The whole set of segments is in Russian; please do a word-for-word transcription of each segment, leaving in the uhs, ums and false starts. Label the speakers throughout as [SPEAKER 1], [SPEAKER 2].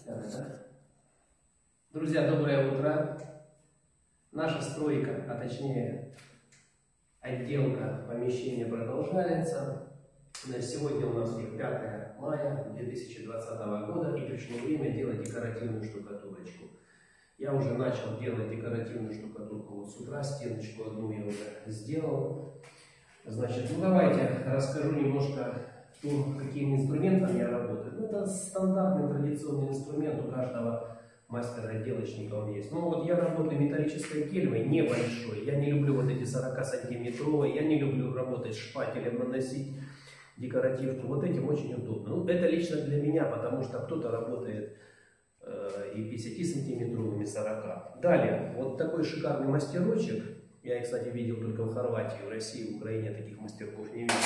[SPEAKER 1] Друзья, доброе утро. Наша стройка, а точнее отделка помещения продолжается. Сегодня у нас уже пятое мая две тысячи двадцатого года, и пришло время делать декоративную штукатурочку. Я уже начал делать декоративную штукатурку. Вот с утра стеночку одну я уже сделал. Значит, ну давайте расскажу немножко, ну, какими инструментами я работаю. Ну, это стандартный традиционный инструмент, у каждого мастера-отделочника он есть. Ну вот я работаю металлической кельмой, небольшой. Я не люблю вот эти сорокасантиметровые, я не люблю работать шпателем, наносить декоративку. Вот этим очень удобно. Ну, это лично для меня, потому что кто-то работает э, и пятидесятисантиметровыми, сорока. Далее, вот такой шикарный мастерочек. Я их, кстати, видел только в Хорватии, в России, в Украине таких мастерков не видел.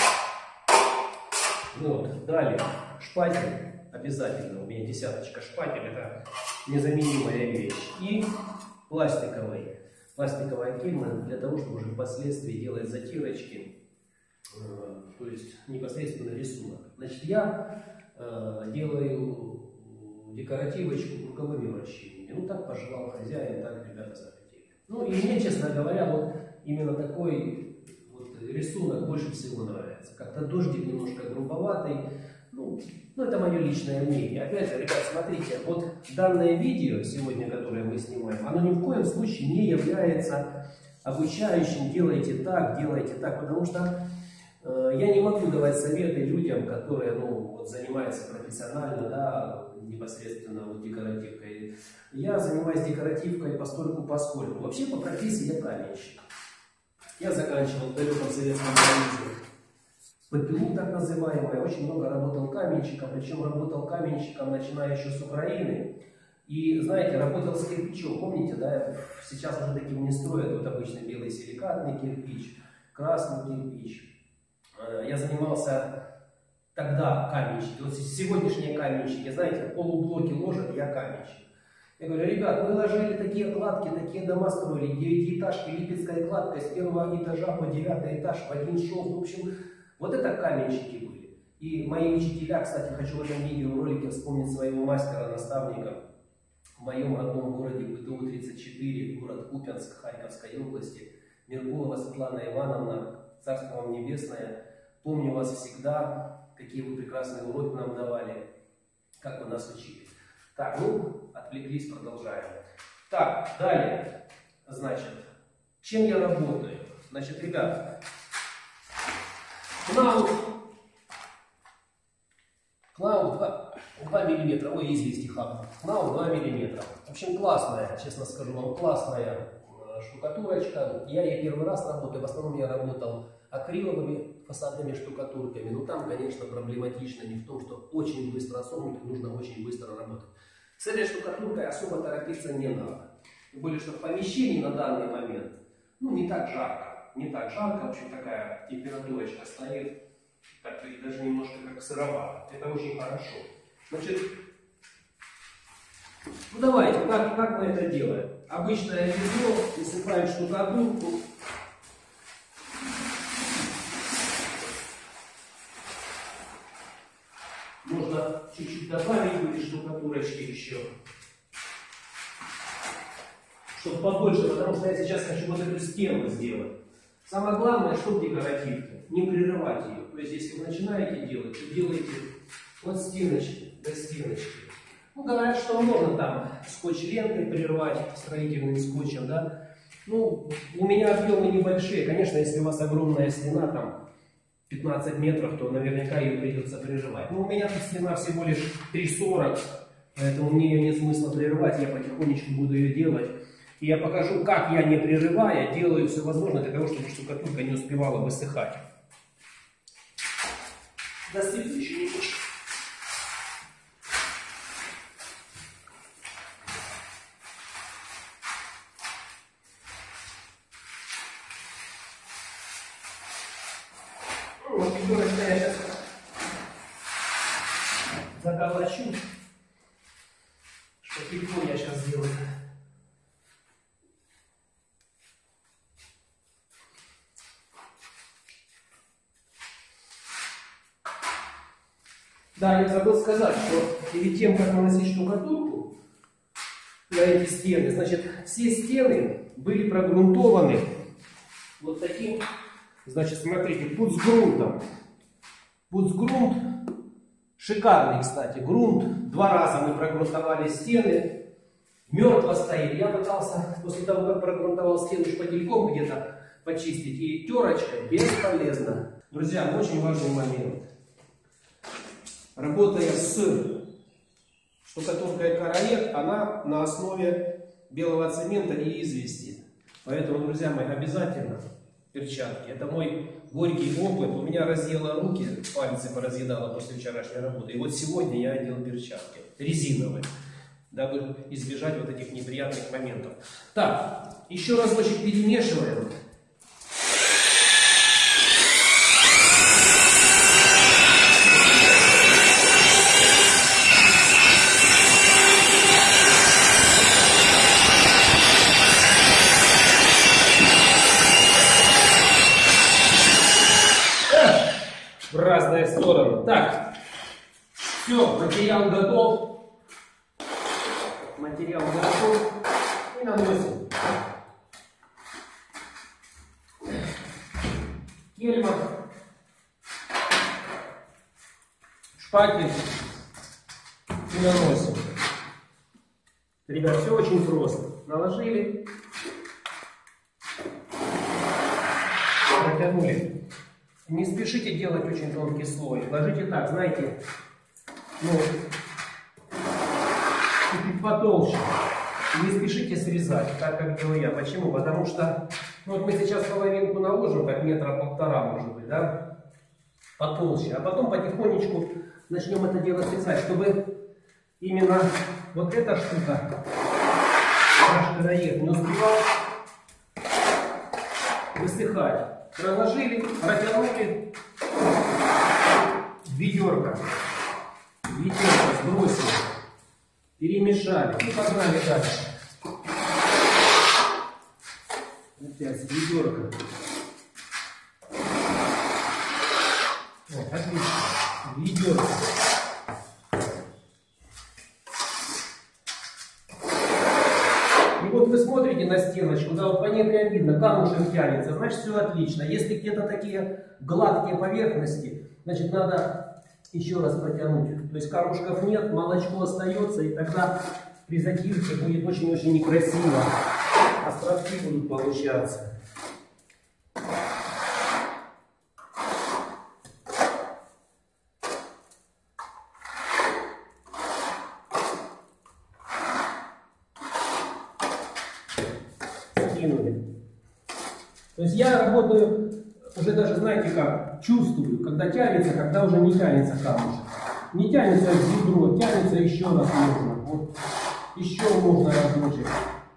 [SPEAKER 1] Вот, далее, шпатель. Обязательно, у меня десяточка шпатель, это незаменимая вещь. И пластиковый, пластиковая кельма для того, чтобы уже впоследствии делать затирочки, э, то есть непосредственно рисунок. Значит, я э, делаю декоративочку круговыми вращениями. Ну, так пожелал хозяин, так ребята захотели. Ну, и мне, честно говоря, вот именно такой вот рисунок больше всего нравится. Как-то дождик немножко грубоватый. Ну, ну, это мое личное мнение. Опять же, ребят, смотрите, вот данное видео сегодня, которое мы снимаем, оно ни в коем случае не является обучающим. Делайте так, делайте так, потому что э, я не могу давать советы людям, которые, ну, вот, занимаются профессионально, да, непосредственно вот декоративкой. Я занимаюсь декоративкой постольку поскольку. Вообще по профессии я каменщик. Я заканчивал в далеком Советском Союзе ПТУ, так называемое, очень много работал каменщиком, причем работал каменщиком, начиная еще с Украины. И, знаете, работал с кирпичом, помните, да, сейчас уже таким не строят, вот обычный белый силикатный кирпич, красный кирпич. Я занимался тогда каменщиком, вот сегодняшние каменщики, знаете, полублоки ложат, я каменщик. Я говорю, ребят, мы ложили такие кладки, такие дома строили, девятиэтажки, липецкая кладка, с первого этажа по девятый этаж в один шов, в общем... Вот это каменщики были. И мои учителя, кстати, хочу в этом видеоролике вспомнить своего мастера-наставника в моем родном городе ПТУ тридцать четыре, город Купянск, Харьковской области, Меркулова Светлана Ивановна, царство вам небесное. Помню вас всегда, какие вы прекрасные уроки нам давали, как вы нас учили. Так, ну, отвлеклись, продолжаем. Так, далее, значит, чем я работаю? Значит, ребята, Кнауф, Кнауф два миллиметра, ой, извините, хап. Кнауф два миллиметра. В общем, классная, честно скажу вам, классная штукатурочка. Я ей первый раз работаю, в основном я работал акриловыми фасадными штукатурками. Но там, конечно, проблематично не в том, что очень быстро сохнут, нужно очень быстро работать. С этой штукатуркой особо торопиться не надо. Тем более, что в помещении на данный момент, ну, не так жарко. Не так жарко, в общем, такая температурочка стоит, так и даже немножко как сыровато. Это очень хорошо. Значит, ну давайте, как, как мы это делаем? Обычное ведро, высыпаем штукатурку. Можно чуть-чуть добавить в эти штукатурочки еще. Чтобы побольше, потому что я сейчас хочу вот эту стену сделать. Самое главное, что в декоративке, не прерывать ее. То есть, если вы начинаете делать, то делайте от стеночки до стеночки. Ну, говорят, что можно там скотч-лентой прервать, строительным скотчем, да. Ну, у меня объемы небольшие. Конечно, если у вас огромная стена, там, пятнадцать метров, то наверняка ее придется прерывать. Но у меня тут стена всего лишь три сорок, поэтому мне ее нет смысла прерывать, я потихонечку буду ее делать. И я покажу, как я, не прерывая, делаю все возможное для того, чтобы штукатурка не успевала высыхать. Досыпь еще не хочешь. Ну, вот пятерочка я сейчас заколочу. Что легко я сейчас сделаю. Да, я забыл сказать, что перед тем, как наносить штукатурку на эти стены, значит, все стены были прогрунтованы вот таким, значит, смотрите, пуцгрунтом. Пуцгрунт шикарный, кстати, грунт. Два раза мы прогрунтовали стены. Мертво стоит. Я пытался после того, как прогрунтовал стену, шпательком где-то почистить, и терочкой бесполезно. Друзья, очень важный момент. Работая с штукатуркой караед, она на основе белого цемента и извести. Поэтому, друзья мои, обязательно перчатки. Это мой горький опыт. У меня разъело руки, пальцы поразъедало после вчерашней работы. И вот сегодня я одел перчатки резиновые, дабы избежать вот этих неприятных моментов. Так, еще разочек перемешиваем. В разные стороны. Так, все, материал готов. Материал готов. И наносим. Кельма, шпатель и наносим. Ребят, все очень просто. Наложили, натянули. Не спешите делать очень тонкий слой. Ложите так, знаете, ну, чуть потолще. Не спешите срезать, так как делаю я. Почему? Потому что, ну, вот мы сейчас половинку наложим, так метра полтора, может быть, да, потолще. А потом потихонечку начнем это дело срезать, чтобы именно вот эта штука, наш караед, не успевал высыхать. Проложили, протянули, ведерко, ведерко сбросили, перемешали и погнали дальше. Опять ведерко. Вот, отлично. Ведерко. И вот вы смотрите на стеночку, да, вот по ней прям видно, камушек тянется, значит все отлично. Если где-то такие гладкие поверхности, значит надо еще раз протянуть. То есть камушков нет, молочко остается, и тогда при затирке будет очень-очень некрасиво. Островки будут получаться. То есть я работаю, уже даже знаете как, чувствую, когда тянется, когда уже не тянется камушек. Не тянется ведро, тянется еще раз можно. Вот. Еще можно размочить.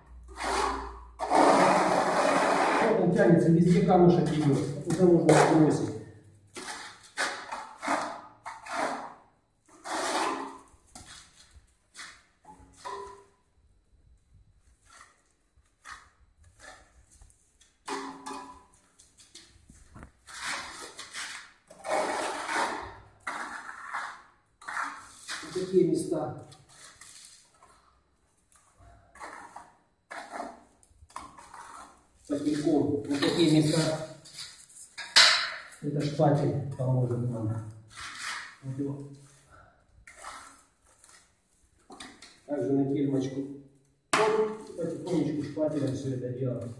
[SPEAKER 1] Вот он тянется, везде камушек идет. Уже можно сбросить. Такие места. Потихоньку. Вот такие места. Это шпатель поможет нам. Вот его. Также на кельмочку. Потихонечку шпателем все это делаем.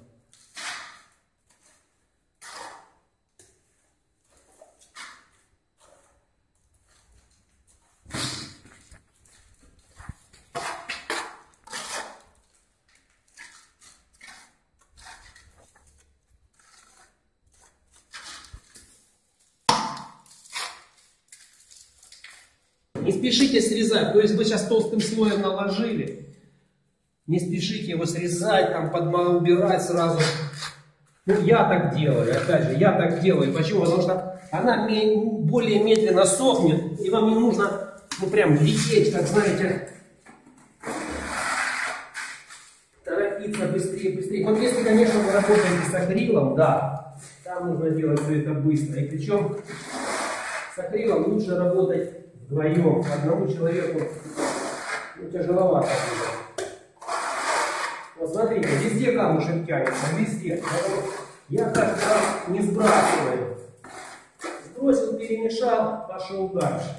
[SPEAKER 1] Не спешите срезать, то есть вы сейчас толстым слоем наложили, не спешите его срезать, там убирать сразу. Ну, я так делаю, опять же, я так делаю. Почему? Потому что она более медленно сохнет, и вам не нужно, ну, прям лететь, как знаете, торопиться быстрее, быстрее. Вот если, конечно, вы работаете с акрилом, да, там нужно делать все это быстро. И причем с акрилом лучше работать вдвоем, одному человеку ну, тяжеловато будет. Вот смотрите, везде камушек тянется, везде. Я каждый раз не сбрасываю. Сбросил, перемешал, пошел дальше.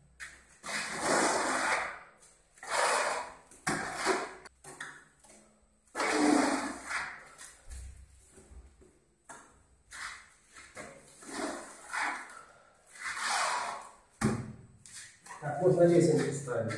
[SPEAKER 1] Так, можно лесенку ставить.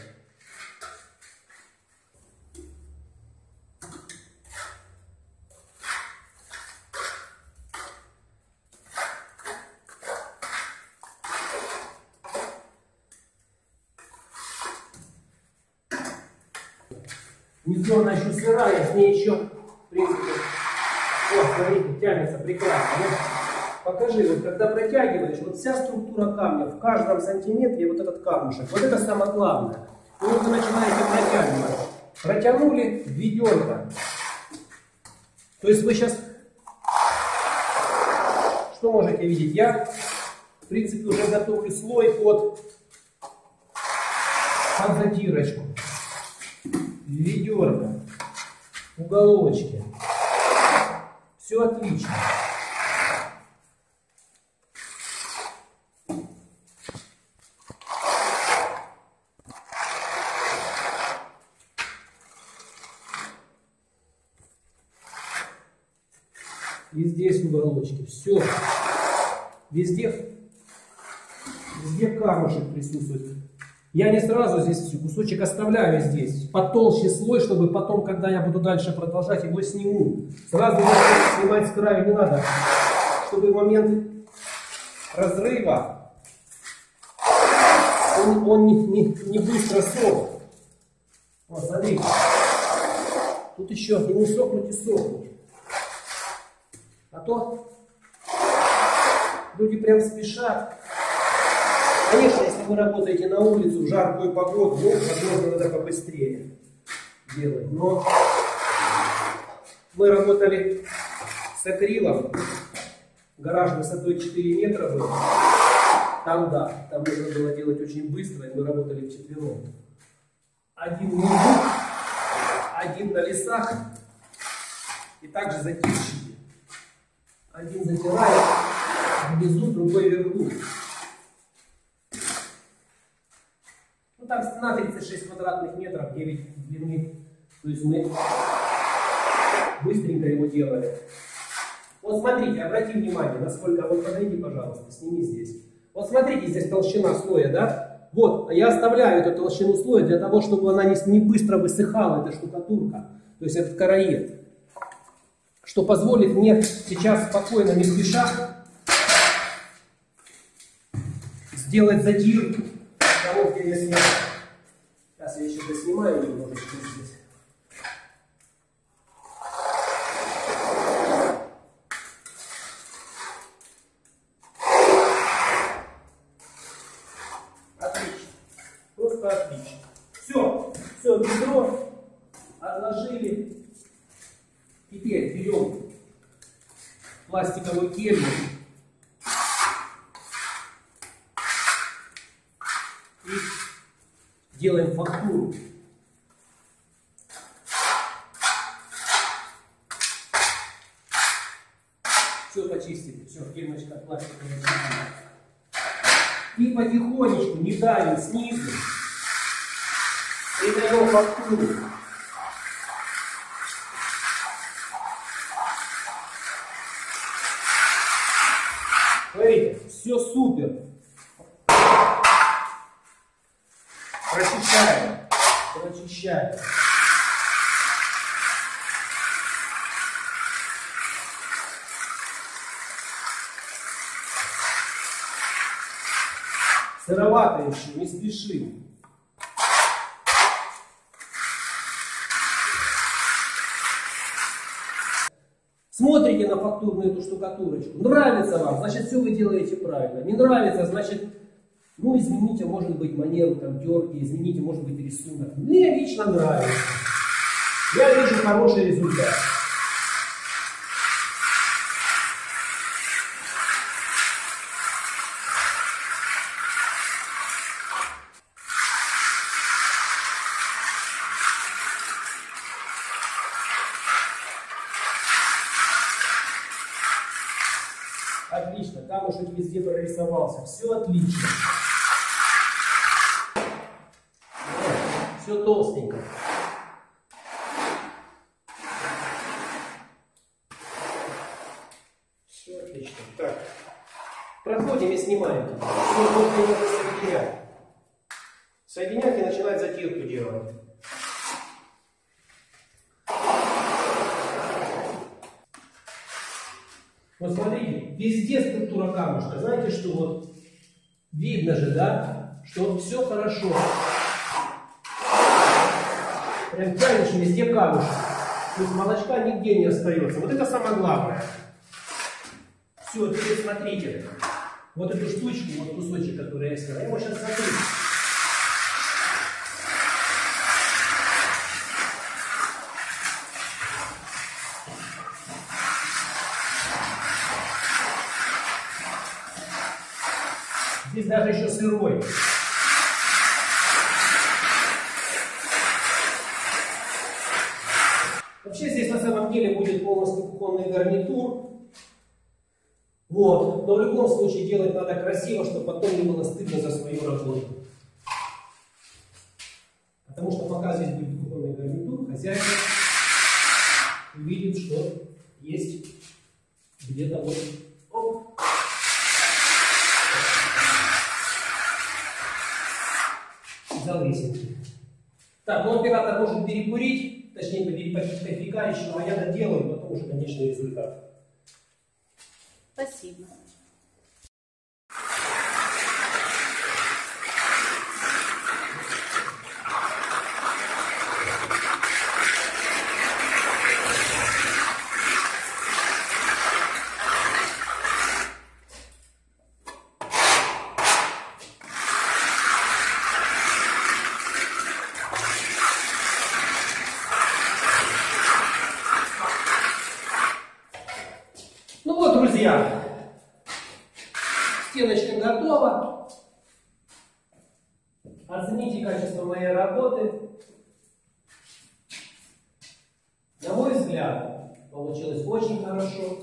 [SPEAKER 1] Внизу она еще сырая, с ней еще, в принципе, вот, смотрите, тянется прекрасно. Вот, покажи, вот когда протягиваешь, вот вся структура камня, в каждом сантиметре вот этот камушек, вот это самое главное. И вот вы начинаете протягивать. Протянули ведерко. То есть вы сейчас, что можете видеть? Я, в принципе, уже готовлю слой под, под затирочку. Ведерко, уголочки. Все отлично. И здесь уголочки. Все. Везде, везде камушек присутствует. Я не сразу здесь кусочек оставляю здесь, потолще слой, чтобы потом, когда я буду дальше продолжать, его сниму. Сразу снимать с края не надо, чтобы в момент разрыва он, он не, не, не быстро сох. Вот, смотрите. Тут еще и не сохнуть, и сохнуть. А то люди прям спешат. Конечно, если вы работаете на улице в жаркую погоду, ну, возможно, надо побыстрее делать. Но мы работали с акрилом, гараж высотой четыре метра был. Там, да, там нужно было делать очень быстро, и мы работали вчетвером. Один внизу, один на весах, и также затирщики. Один затирает внизу, другой вверху. Там стена тридцать шесть квадратных метров, девять длины. То есть мы быстренько его делали. Вот смотрите, обратите внимание, насколько... Вот подойди, пожалуйста, сними здесь. Вот смотрите, здесь толщина слоя, да? Вот, я оставляю эту толщину слоя для того, чтобы она не, не быстро высыхала, эта штукатурка. То есть этот караед. Что позволит мне сейчас спокойно, не спеша, сделать затирку. Того, где я снимаю. Сейчас я еще доснимаю немножечко здесь. Отлично. Просто отлично. Все. Все, ведро отложили. Теперь берем пластиковый кельму. Делаем фактуру. Все почистили, все, кельмочка пластиковая. И потихонечку, не давим снизу, придаем фактуру. Смотрите, все супер. Прочищаем, прочищаем. Сыровато еще, не спешим. Смотрите на фактурную эту штукатурочку. Нравится вам, значит, все вы делаете правильно. Не нравится, значит, ну, измените, может быть, манеру там терки, измените, может быть, рисунок. Мне лично нравится. Я вижу хороший результат. Отлично, камушек везде прорисовался. Все отлично. Все толстенько. Все отлично. Так. Проходим и снимаем. Все можно немного соединять. Соединять и начинать затирку делать. Вот смотрите, везде структура камушка. Знаете, что вот видно же, да, что все хорошо. Прям тянешь, везде камушек. То есть молочка нигде не остается. Вот это самое главное. Все, теперь смотрите. Вот эту штучку, вот кусочек, который я снял, я его сейчас сотру. Здесь даже еще сырой. Вообще здесь на самом деле будет полностью кухонный гарнитур. Вот. Но в любом случае делать надо красиво, чтобы потом не было стыдно за свою работу. Потому что пока здесь будет кухонный гарнитур, хозяин увидит, что есть где-то вот. Оп. Залысинки. Так, ну оператор может перекурить, точнее попить кофейка еще, а я доделаю, потом уже конечный результат.
[SPEAKER 2] Спасибо.
[SPEAKER 1] Ну вот, друзья, стеночка готова. Оцените качество моей работы. На мой взгляд, получилось очень хорошо.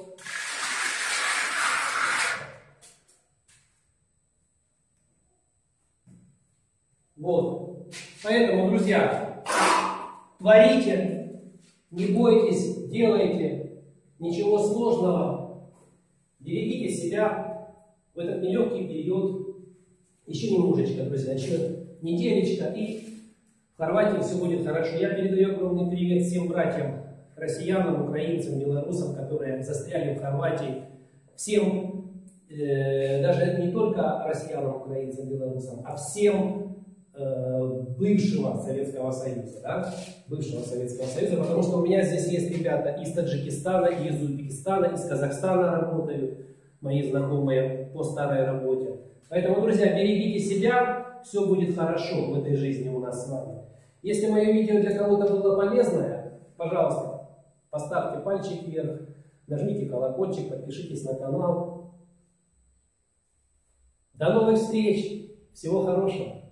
[SPEAKER 1] Вот. Поэтому, друзья, творите, не бойтесь, делайте, ничего сложного. Берегите себя в этот нелегкий период. Еще немножечко, друзья, еще неделечка, и в Хорватии все будет хорошо. Я передаю огромный привет всем братьям, россиянам, украинцам, белорусам, которые застряли в Хорватии. Всем, э, даже не только россиянам, украинцам, белорусам, а всем э, бывшего Советского Союза, да? Бывшего Советского Союза, потому что у меня здесь есть ребята из Таджикистана, из Узбекистана, из Казахстана работают, мои знакомые по старой работе. Поэтому, друзья, берегите себя, все будет хорошо в этой жизни у нас с вами. Если мое видео для кого-то было полезное, пожалуйста, поставьте пальчик вверх, нажмите колокольчик, подпишитесь на канал. До новых встреч! Всего хорошего!